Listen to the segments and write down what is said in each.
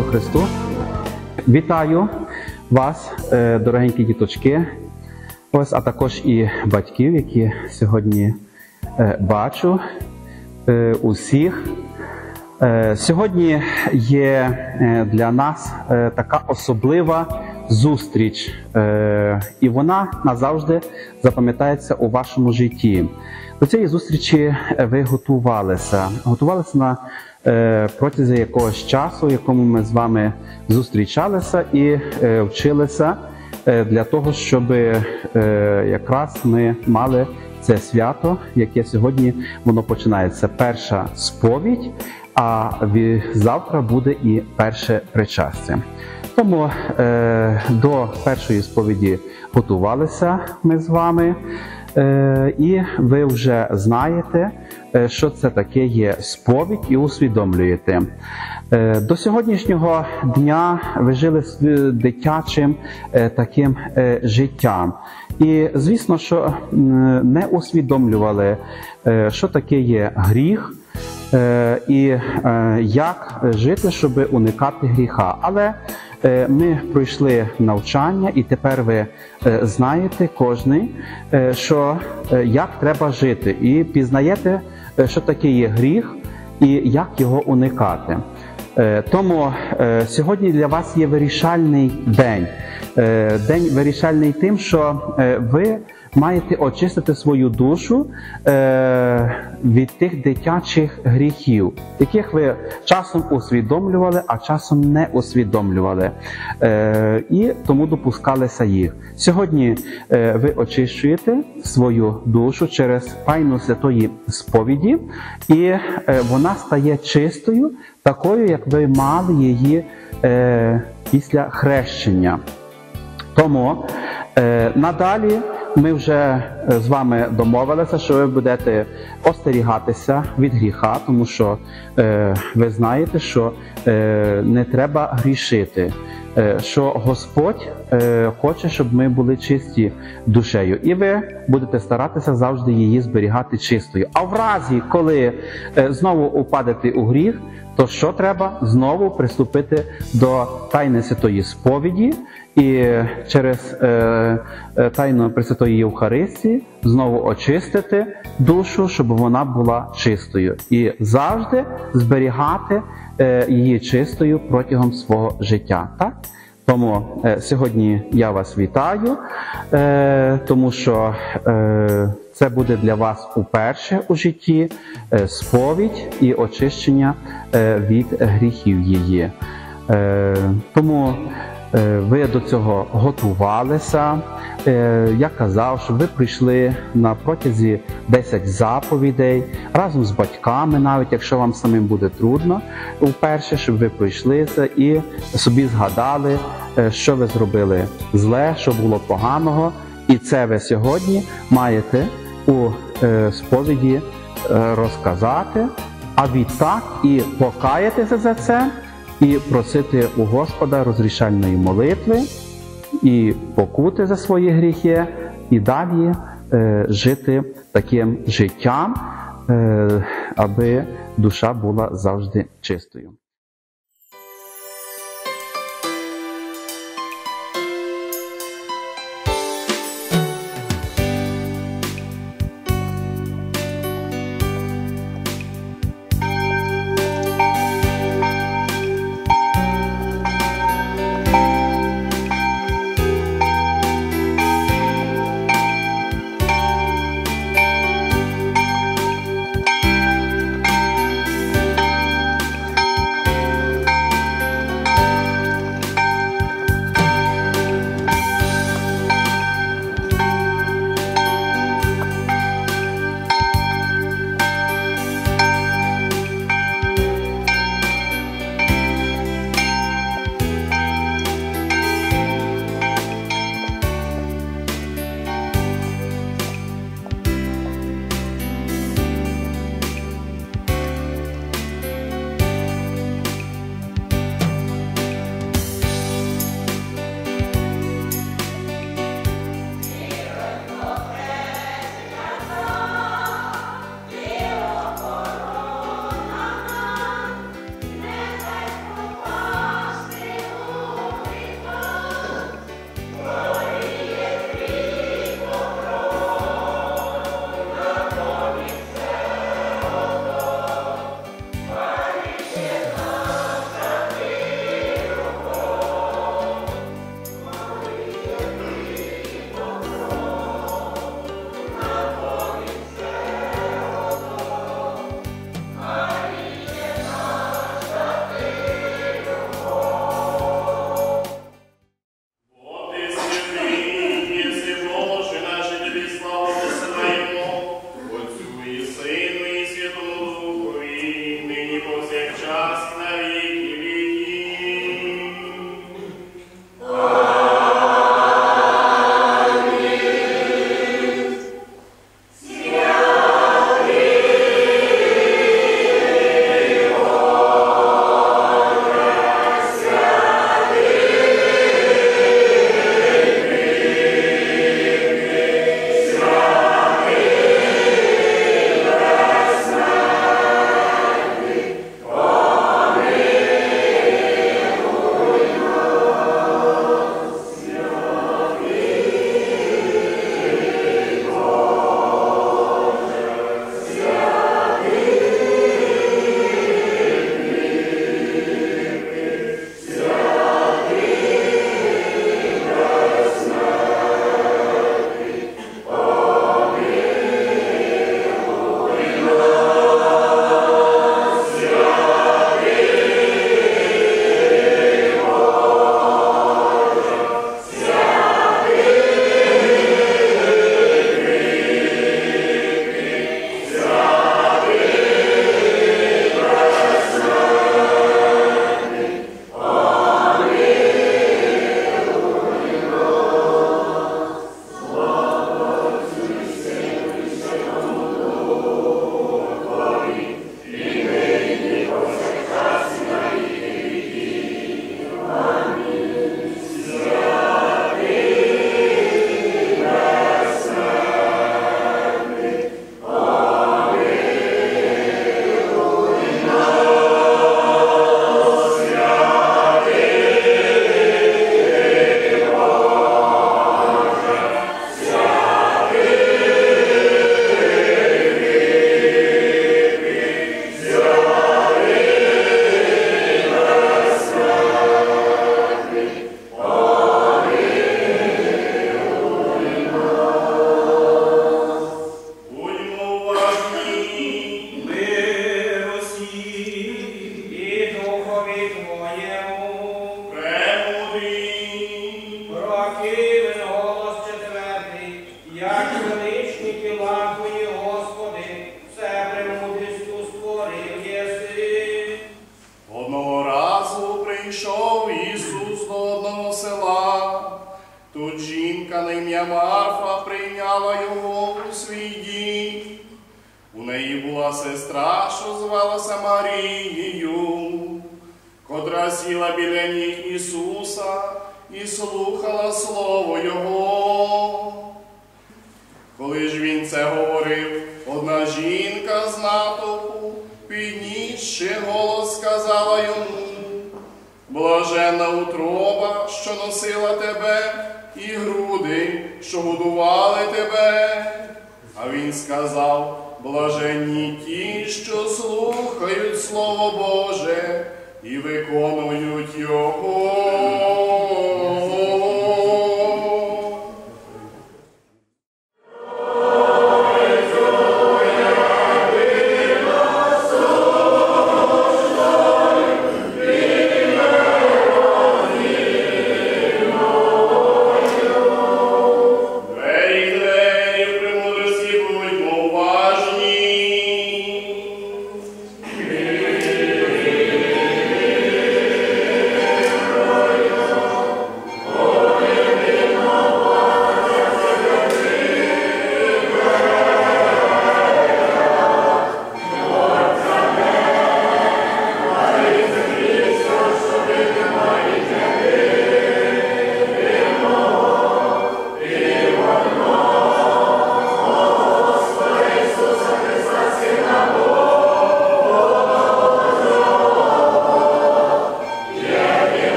Ісусу Христу! Вітаю вас, дорогенькі діточки, а також і батьків, які сьогодні бачу усіх. Сьогодні є для нас така особлива зустріч, і вона назавжди запам'ятається у вашому житті. До цієї зустрічі ви готувалися на протязі якогось часу, в якому ми з вами зустрічалися і вчилися для того, щоб якраз ми мали це свято, яке сьогодні воно починається. Перша сповідь, а завтра буде і перше причастя. Тому до першої сповіді готувалися ми з вами, і ви вже знаєте, що це таке є сповідь, і усвідомлюєте. До сьогоднішнього дня ви жили дитячим таким життям. І, звісно, що не усвідомлювали, що таке є гріх, і як жити, щоб уникати гріха. Але ми пройшли навчання, і тепер ви знаєте кожний, що як треба жити, і пізнаєте, що таке є гріх, і як його уникати. Тому сьогодні для вас є вирішальний день. День вирішальний тим, що ви маєте очистити свою душу від тих дитячих гріхів, яких ви часом усвідомлювали, а часом не усвідомлювали. І тому допускалися їх. Сьогодні ви очищуєте свою душу через тайну святої сповіді, і вона стає чистою, такою, як ви мали її після хрещення. Тому надалі ми вже з вами домовилися, що ви будете остерігатися від гріха, тому що ви знаєте, що не треба грішити, що Господь хоче, щоб ми були чисті душею. І ви будете старатися завжди її зберігати чистою. А в разі, коли знову упадете у гріх, то що треба? Знову приступити до тайни святої сповіді і через тайну Пресвятої Євхаристії знову очистити душу, щоб вона була чистою. І завжди зберігати її чистою протягом свого життя. Так? Тому сьогодні я вас вітаю, тому що це буде для вас уперше у житті сповідь і очищення від гріхів її. Тому ви до цього готувалися. Я казав, що ви прийшли на протязі 10 заповідей, разом з батьками, навіть якщо вам самим буде трудно, вперше, щоб ви пройшли це і собі згадали, що ви зробили зле, що було поганого. І це ви сьогодні маєте у сповіді розказати, а відтак і покаятися за це, і просити у Господа розрішальної молитви, і покути за свої гріхи, і далі жити таким життям, аби душа була завжди чистою. Марія Марфа прийняла його у свій дім. У неї була сестра, що звалася Марією, котра сіла біля ніг Ісуса і слухала слово Його. Коли ж він це говорив, одна жінка з натовпу, піднісши голос, сказала йому: «Блаженна утроба, що носила тебе, і груди, що годували тебе». А він сказав: «Блаженні ті, що слухають Слово Боже і виконують Його».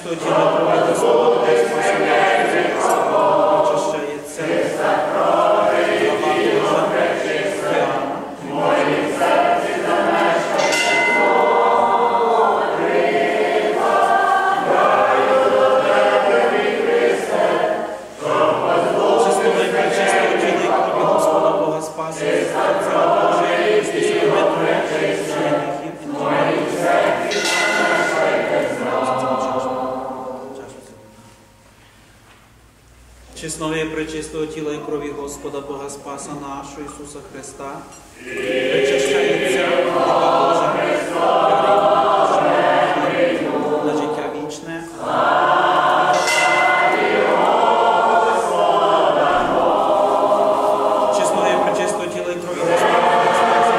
пречистого тіла крові Господа Бога Спаса, очищається. Чеснові пречистого тіла і крові Господа Бога Спаса нашого Ісуса Христа, причащається Божа на життя вічне. Чеснові пречистого тіла і крові Господа Бога Спаса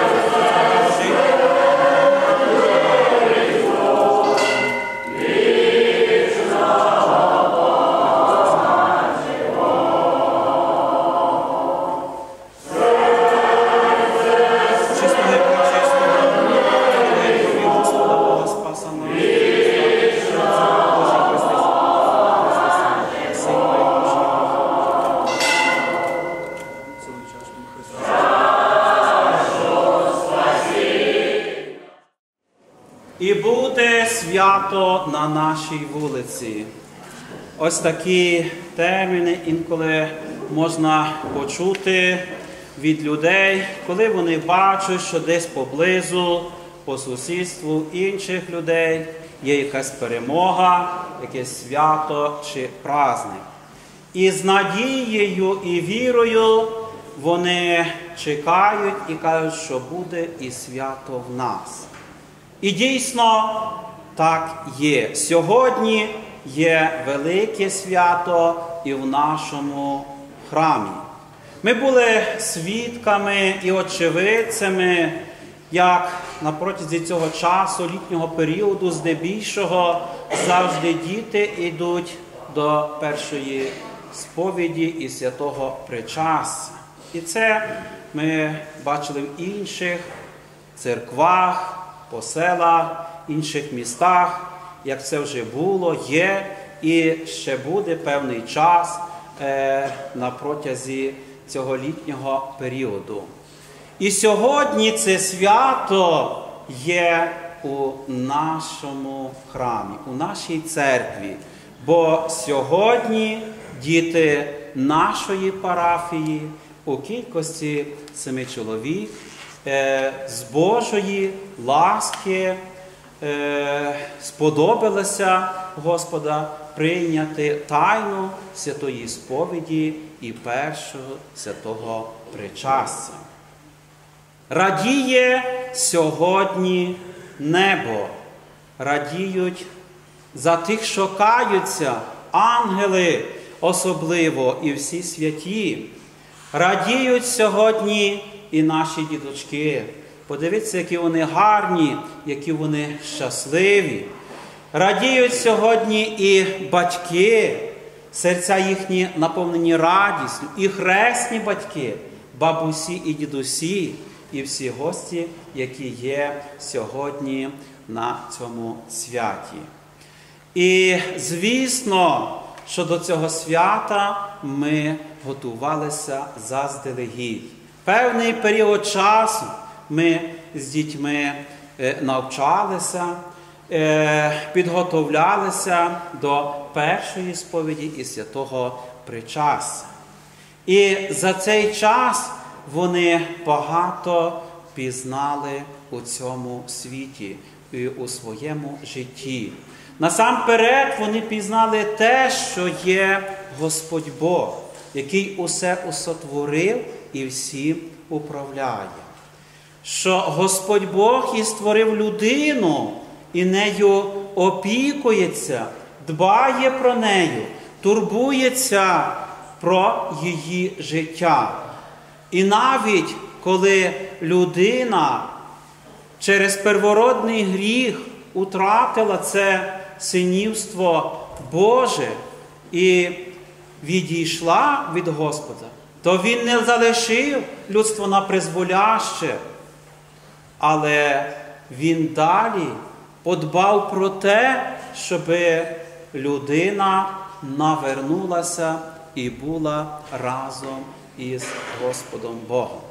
І буде свято на нашій вулиці. Ось такі терміни інколи можна почути від людей, коли вони бачать, що десь поблизу, по сусідству інших людей є якась перемога, якесь свято чи праздник. І з надією і вірою вони чекають і кажуть, що буде і свято в нас. І дійсно так є. Сьогодні є велике свято і в нашому храмі. Ми були свідками і очевидцями, як на протязі цього часу, літнього періоду, здебільшого, завжди діти йдуть до першої сповіді і святого причастя. І це ми бачили в інших церквах, по селах, інших містах, як це вже було, є і ще буде певний час на протязі цього літнього періоду. І сьогодні це свято є у нашому храмі, у нашій церкві, бо сьогодні діти нашої парафії у кількості 7 чоловік з Божої ласки сподобалося Господа прийняти тайну святої сповіді і першого святого причастя. Радіє сьогодні небо, радіють за тих, що каються, ангели особливо і всі святі. Радіють сьогодні і наші діточки. Подивіться, які вони гарні, які вони щасливі. Радіють сьогодні і батьки, серця їхні наповнені радістю, і хресні батьки, бабусі і дідусі, і всі гості, які є сьогодні на цьому святі. І, звісно, що до цього свята ми готувалися заздалегідь. Певний період часу ми з дітьми навчалися, підготовлялися до першої сповіді і святого причастя. І за цей час вони багато пізнали у цьому світі і у своєму житті. Насамперед вони пізнали те, що є Господь Бог, який усе усотворив і всім управляє. Що Господь Бог і створив людину, і нею опікується, дбає про неї, турбується про її життя. І навіть коли людина через первородний гріх утратила це синівство Боже і відійшла від Господа, то Він не залишив людство на призволяще, але Він далі подбав про те, щоб людина навернулася і була разом із Господом Богом.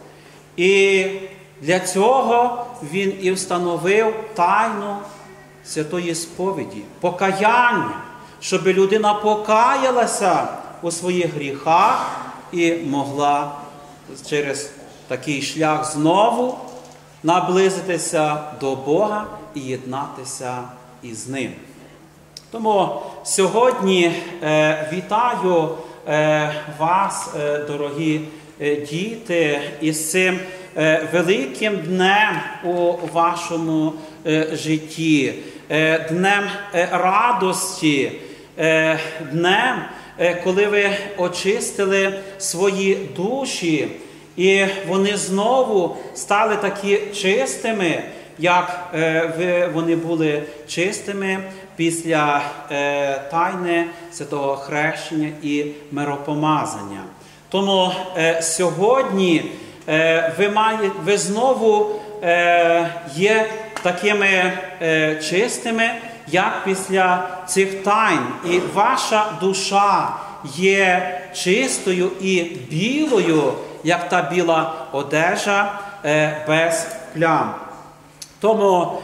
І для цього він і встановив тайну святої сповіді, покаяння, щоб людина покаялася у своїх гріхах і могла через такий шлях знову наблизитися до Бога і єднатися із Ним. Тому сьогодні вітаю вас, дорогі діти, із цим великим днем у вашому житті, днем радості, днем, коли ви очистили свої душі, і вони знову стали такі чистими, як вони були чистими після тайни святого хрещення і миропомазання. Тому сьогодні ви знову є такими чистими, як після цих тайн. І ваша душа є чистою і білою, як та біла одежа без плям. Тому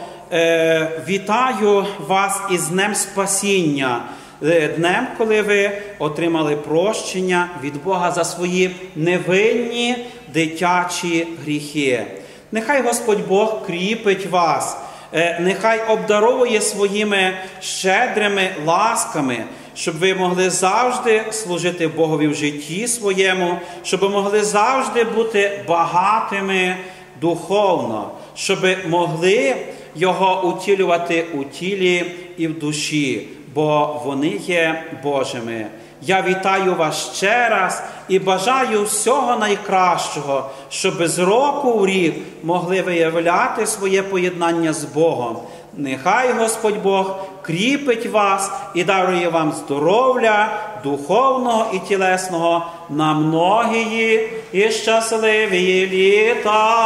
вітаю вас із Днем Спасіння, днем, коли ви отримали прощення від Бога за свої невинні дитячі гріхи. Нехай Господь Бог кріпить вас, нехай обдаровує своїми щедрими ласками, щоб ви могли завжди служити Богові в житті своєму, щоб ви могли завжди бути багатими духовно, щоб могли Його утілювати у тілі і в душі, бо вони є Божими. Я вітаю вас ще раз і бажаю всього найкращого, щоб з року в рік могли виявляти своє поєднання з Богом. Нехай Господь Бог кріпить вас і дарує вам здоров'я духовного і тілесного на многії і щасливі літа.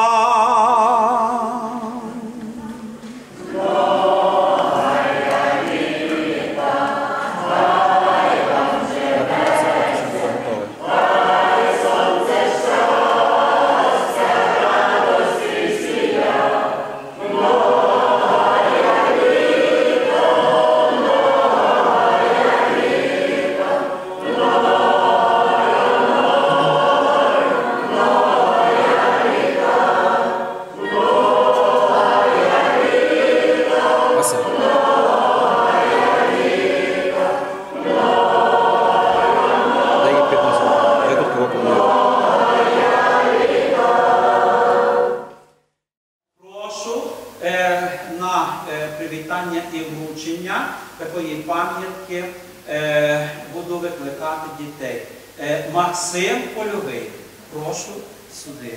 Привітання і вручення такої пам'ятки буду викликати дітей. Максим Польовий, прошу сюди.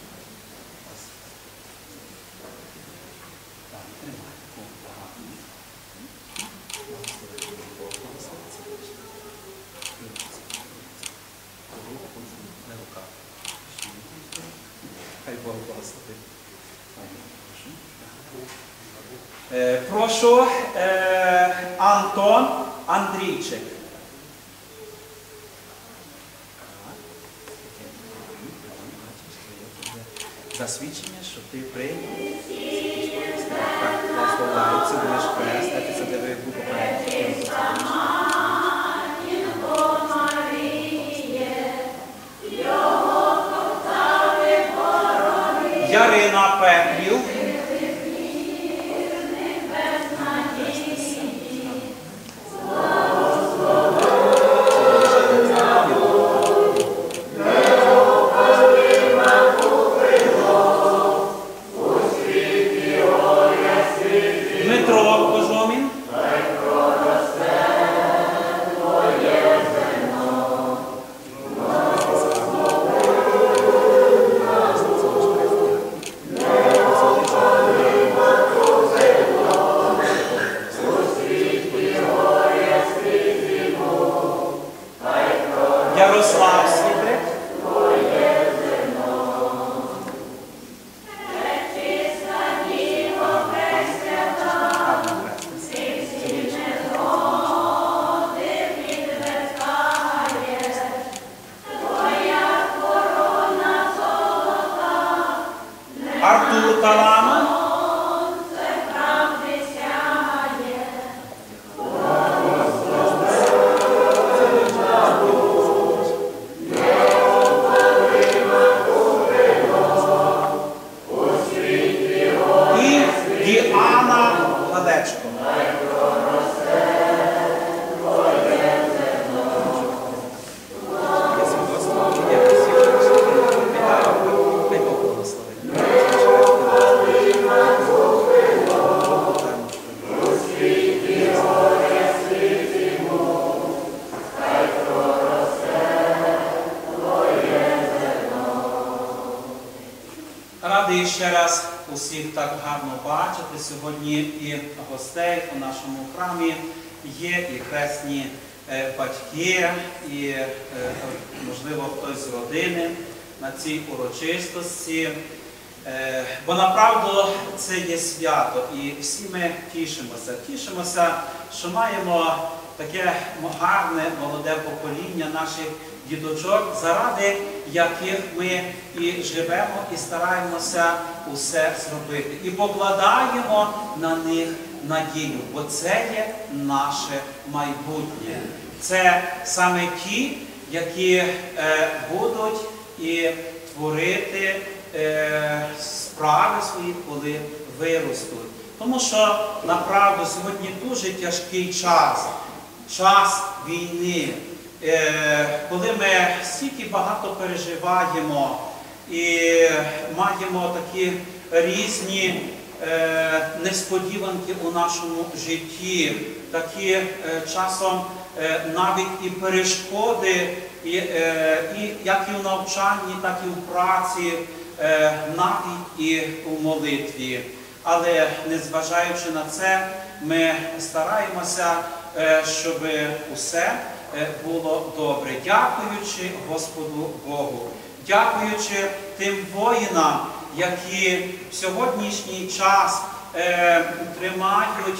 Хай Бог благословить. Прошу Антон Андрійчик. Засвідчення, що ти прийняв. Так, благословляється, будеш хреститися, де ви був попередньо. Ярина Петрів. Дмитро Кожомін. радий ще раз усіх так гарно бачити. Сьогодні і гостей у нашому храмі є, і хресні батьки, і, можливо, хтось з родини на цій урочистості. Бо направду це є свято, і всі ми тішимося. Тішимося, що маємо таке гарне, молоде покоління наших діточок, заради яких ми і живемо, і стараємося усе зробити. І покладаємо на них надію, бо це є наше майбутнє. Це саме ті, які будуть і творити справи свої, коли виростуть. Тому що, направду, сьогодні дуже тяжкий час, час війни, коли ми стільки багато переживаємо і маємо такі різні несподіванки у нашому житті, такі часом навіть і перешкоди, як і в навчанні, так і в праці, навіть і у молитві. Але незважаючи на це, ми стараємося, щоб усе було добре. Дякуючи Господу Богу, дякуючи тим воїнам, які в сьогоднішній час тримають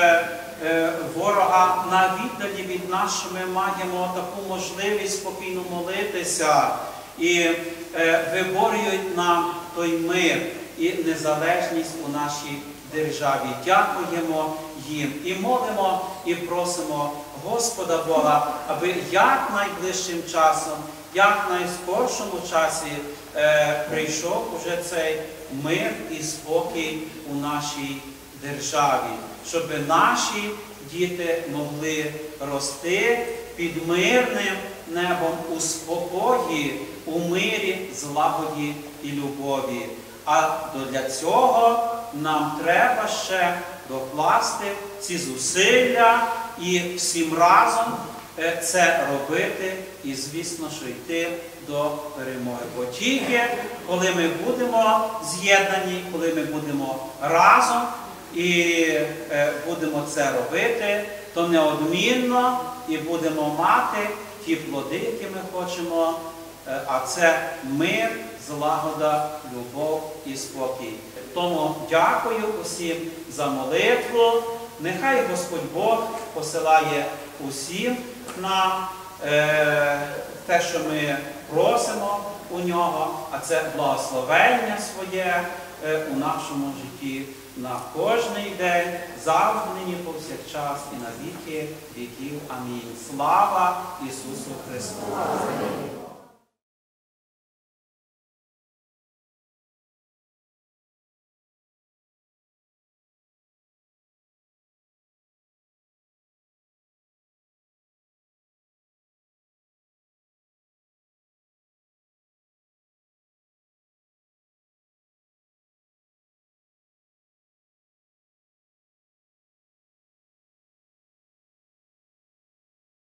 ворога на віддалі від нас, що ми маємо таку можливість спокійно молитися і виборюють нам той мир і незалежність у нашій державі. Дякуємо їм і молимо, і просимо Господа Бога, аби як найближчим часом, як найскоршому часі прийшов уже цей мир і спокій у нашій державі, щоб наші діти могли рости під мирним небом у спокої, у мирі, злагоді і любові. А для цього нам треба ще докласти ці зусилля і всім разом це робити і, звісно, що йти до перемоги. Бо тільки коли ми будемо з'єднані, коли ми будемо разом і будемо це робити, то неодмінно і будемо мати ті плоди, які ми хочемо, а це мир, злагода, любов і спокій. Тому дякую усім за молитву. Нехай Господь Бог посилає усім нам те, що ми просимо у нього, а це благословення своє у нашому житті на кожний день, завжди, нині, повсякчас і на віки віків. Амінь. Слава Ісусу Христу!